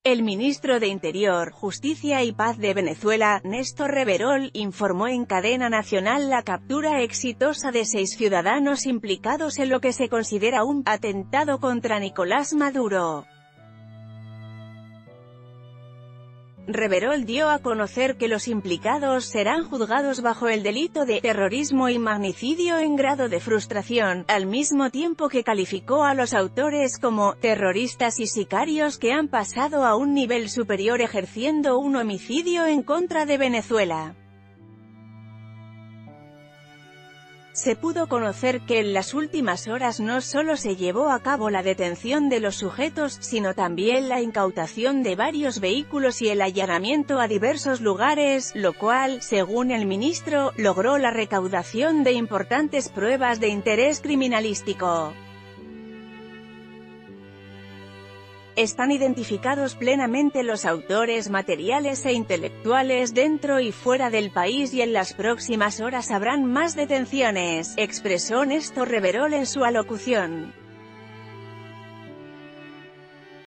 El ministro de Interior, Justicia y Paz de Venezuela, Néstor Reverol, informó en cadena nacional la captura exitosa de 6 ciudadanos implicados en lo que se considera un atentado contra Nicolás Maduro. Reverol dio a conocer que los implicados serán juzgados bajo el delito de terrorismo y magnicidio en grado de frustración, al mismo tiempo que calificó a los autores como terroristas y sicarios que han pasado a un nivel superior ejerciendo un homicidio en contra de Venezuela. Se pudo conocer que en las últimas horas no solo se llevó a cabo la detención de los sujetos, sino también la incautación de varios vehículos y el allanamiento a diversos lugares, lo cual, según el ministro, logró la recaudación de importantes pruebas de interés criminalístico. Están identificados plenamente los autores materiales e intelectuales dentro y fuera del país y en las próximas horas habrán más detenciones, expresó Néstor Reverol en su alocución.